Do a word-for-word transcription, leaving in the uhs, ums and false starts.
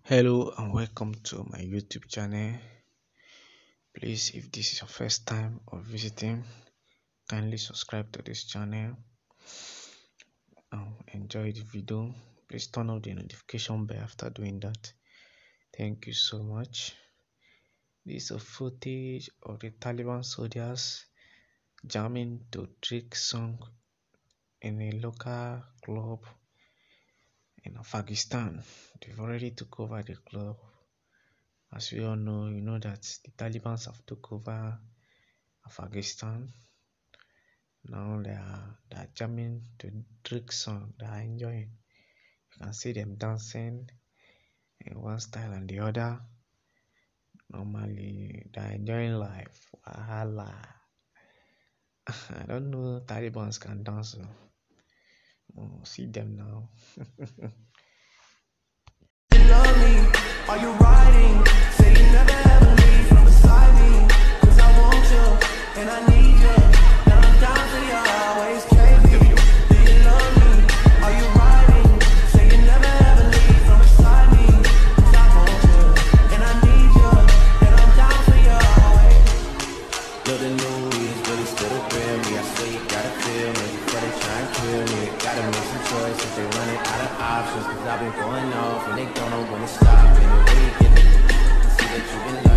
Hello and welcome to my YouTube channel. Please, if this is your first time or visiting, kindly subscribe to this channel and enjoy the video. Please turn on the notification bell after doing that. Thank you so much. This is a footage of the Taliban soldiers jamming to Drake song in a local club in Afghanistan. They've already took over the club. As we all know, you know that the Taliban have took over Afghanistan. Now they are they are jamming to Drake song. They are enjoying. You can see them dancing in one style and the other. Normally they are enjoying life. Wahala. I don't know Talibans can dance. Oh, see them now. Love me, are you riding? Say you never ever leave from beside me. Cause I want you, and I need you. And I'm down for you, always carry me. Do you love me? Are you riding? Say you never ever leave from beside me. Cause I want you, and I need you. And I'm down for you, always. Look, the news really still the real me. I swear you gotta feel me before they try and kill me. Gotta make some choices, they running out of options. Cause I've been going off and they don't know when to stop. And the way you get it, see that you've been